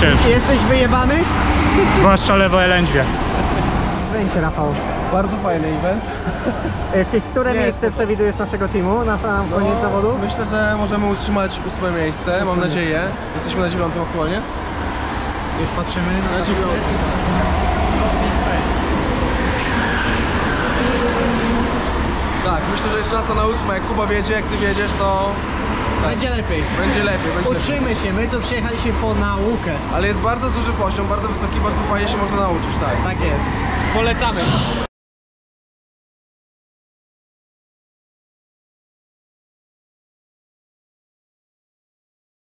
ciężko. Jesteś wyjebany? Zwłaszcza lewoelędźwie. Będzie, Rafał. Bardzo fajny event. Które miejsce przewidujesz naszego teamu na sam koniec zawodu? Myślę, że możemy utrzymać 8. miejsce, mam nadzieję. Jesteśmy na 9. aktualnie. Już patrzymy Na 9. Tak, myślę, że jest szansa na 8. Jak Kuba wiedzie, jak ty wiedziesz, to Będzie lepiej. będzie lepiej. Uczymy się, my tu przyjechaliśmy po naukę. Ale jest bardzo duży poziom, bardzo wysoki, bardzo fajnie się można nauczyć, tak. Tak jest. Polecamy.